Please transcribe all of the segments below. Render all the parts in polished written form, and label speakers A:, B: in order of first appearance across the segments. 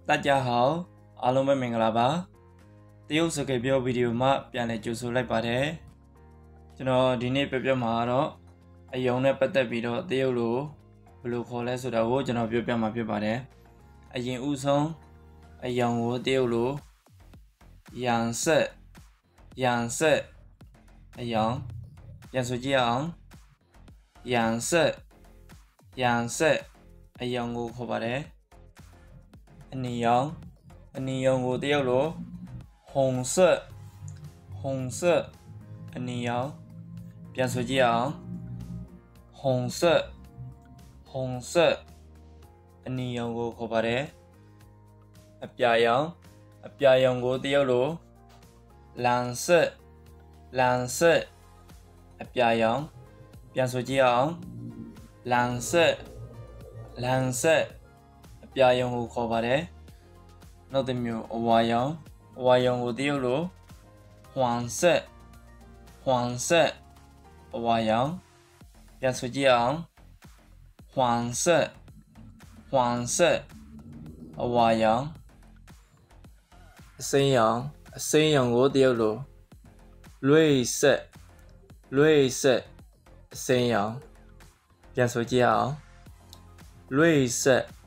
A: 大家好，阿龙们明了吧？第五次给表 video 嘛，变来就是来把的。ကျွန်တော်ဒီနေ့ပြမှာတော့အယုံနဲ့ပတ်သက်ပြီးတော့တရုတ်လိုဘယ်လိုခေါ်လဲဆိုတာကိုကျွန်တော်ပြောပြမှာဖြစ်ပါတယ်။အရင်ဦးဆုံးအယုံကိုတရုတ်လို养色အယုံပြန်ဆိုကြည့်အောင်养色အယုံကိုခေါ်ပါတယ်။အနီယုံကိုတရုတ်လို红色အနီယုံပြန်ဆိုကြည့်အောင်红色အနီယုံကိုခေါ်ပါတယ်အပြာရောင်ကိုတရုတ်လို蓝色အပြာရောင်ပြန်ဆိုကြည့်အောင်蓝色အပြာရောင်ကိုခေါ်ပါတယ်နောက်တစ်မျိုးအဝါရောင်ကိုတရုတ်လို黄色အဝါရောင်ပြန်ဆိုကြည့်အောင်黄色အဝါရောင်အစိမ်းရောင်ကိုတရုတ်လို绿色အစိမ်းရောင်ပြန်ဆိုကြည့်အောင်绿色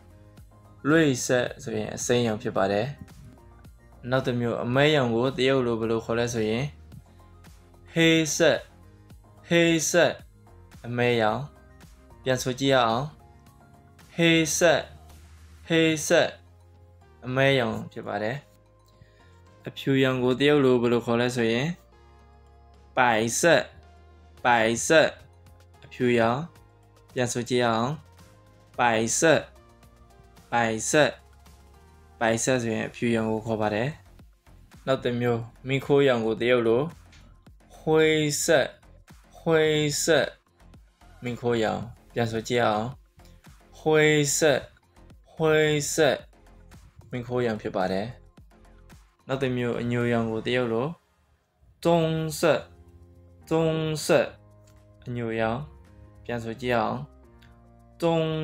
A: ဆိုရင်အစိမ်းရောင်ဖြစ်ပါတယ်နောက်တစ်မျိုးအမဲရောင်ကိုတရုတ်လိုဘယ်လိုခေါ်လဲဆိုရင်黑色အမဲရောင်ပြန်ဆိုကြည့်အောင်黑色အမဲရောင်ဖြစ်ပါတယ်အဖြူရောင်ကိုတရုတ်လိုဘယ်လိုခေါ်လဲဆိုရင်白色အဖြူရောင်ပြန်ဆိုကြည့်အောင်白色ဆိုရင်အဖြူရောင်ကိုခေါ်ပါတယ်နောက်တစ်မျိုးမီးခိုးရောင်ကိုတရုတ်လို灰色မီးခိုးရောင်ပြန်ဆိုကြည့်အောင်灰色မီးခိုးရောင်ဖြစ်ပါတယ်နောက်တစ်မျိုးအညိုရောင်ကိုတရုတ်လို棕色အညိုရောင်ပြန်ဆိုကြည့်အောင်棕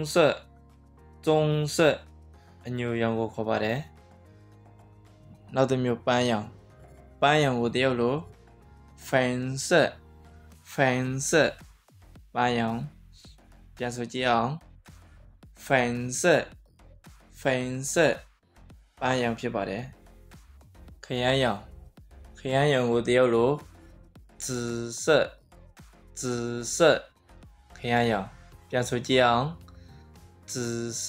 A: 色အညိုရောင်ကိုခေါ်ပါတယ်နောက်တစ်မျိုးပန်းရောင်ကိုတရုတ်လို粉色ပန်းရောင်ပြန်ဆိုကြည့်အောင်粉色ပန်းရောင်ဖြစ်ပါတယ်ခရမ်းရောင်ကိုတရုတ်လို紫色ခရမ်းရောင်ပြန်ဆိုကြည့်အောင်紫色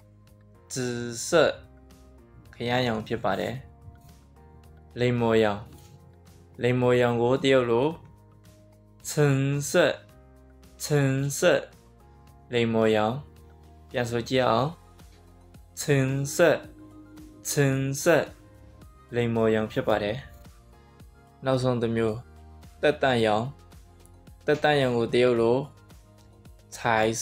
A: ခရမ်းရောင်ဖြစ်ပါတယ်လိမ္မော်ရောင်ကိုတရုတ်လို橙色လိမ္မော်ရောင်ပြန်ဆိုကြည့်အောင်橙色လိမ္မော်ရောင်ဖြစ်ပါတယ်နောက်ဆုံးတစ်မျိုးတက်တန့်ရောင်ကိုတရုတ်လို彩色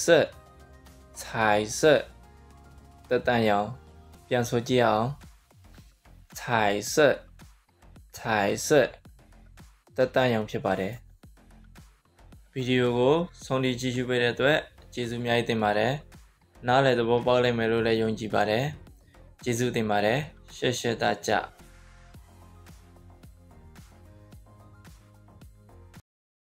A: တက်တန့်ရောင်ပြန်ဆိုကြည့်အောင်彩色တက်တန့်ရောင်ဖြစ်ပါတယ်ဗီဒီယိုကိုဆုံးဖြတ်ကြည့်ရှုပေးတဲ့အတွက်ကျေးဇူးအများကြီးတင်ပါတယ်နားလည်သဘောပေါက်လိမ့်မယ်လို့လည်းယုံကြည်ပါတယ်ကျေးဇူးတင်ပါတယ်ရှက်တာကြ